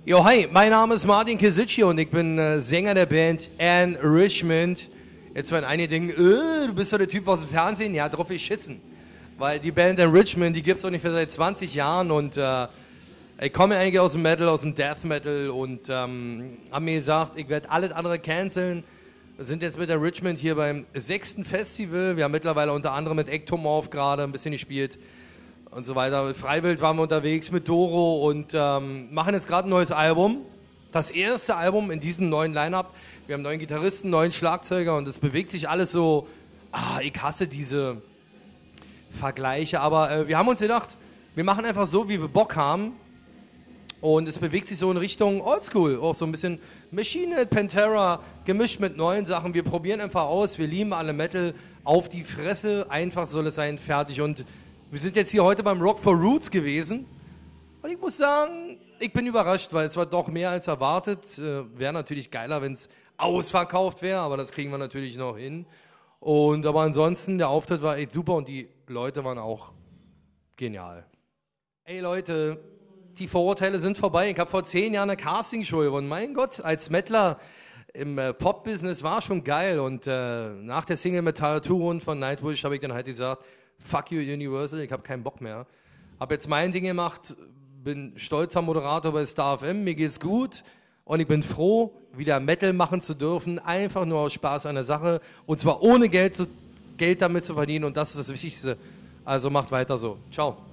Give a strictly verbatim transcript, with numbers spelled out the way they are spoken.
Jo, hi, mein Name ist Martin Kisici und ich bin äh, Sänger der Band Anne Richmond. Jetzt werden einige denken, äh, du bist doch der Typ aus dem Fernsehen. Ja, drauf ich schissen. Weil die Band Anne Richmond, die gibt es ungefähr seit zwanzig Jahren und äh, ich komme eigentlich aus dem Metal, aus dem Death Metal und ähm, haben mir gesagt, ich werde alles andere canceln. Wir sind jetzt mit der Richmond hier beim sechsten Festival. Wir haben mittlerweile unter anderem mit Ectomorph gerade ein bisschen gespielt und so weiter. Mit Freiwild waren wir unterwegs, mit Doro und ähm, machen jetzt gerade ein neues Album. Das erste Album in diesem neuen Line-Up. Wir haben einen neuen Gitarristen, einen neuen Schlagzeuger und es bewegt sich alles so, ah, ich hasse diese Vergleiche, aber äh, wir haben uns gedacht, wir machen einfach so, wie wir Bock haben und es bewegt sich so in Richtung Oldschool, auch so ein bisschen Machine Head, Pantera, gemischt mit neuen Sachen. Wir probieren einfach aus, wir lieben alle Metal, auf die Fresse, einfach soll es sein, fertig. Und wir sind jetzt hier heute beim Rock for Roots gewesen und ich muss sagen, ich bin überrascht, weil es war doch mehr als erwartet. Äh, wäre natürlich geiler, wenn es ausverkauft wäre, aber das kriegen wir natürlich noch hin. Und aber ansonsten, der Auftritt war echt super und die Leute waren auch genial. Ey Leute, die Vorurteile sind vorbei. Ich habe vor zehn Jahren eine Castingshow gewonnen. Mein Gott, als Mettler im äh, Pop-Business war schon geil. Und äh, nach der Single Metal Tour von Nightwish habe ich dann halt gesagt, fuck you Universal, ich habe keinen Bock mehr. Habe jetzt mein Ding gemacht, bin stolzer Moderator bei Star F M, mir geht's gut und ich bin froh, wieder Metal machen zu dürfen, einfach nur aus Spaß an der Sache und zwar ohne Geld, zu, Geld damit zu verdienen und das ist das Wichtigste. Also macht weiter so. Ciao.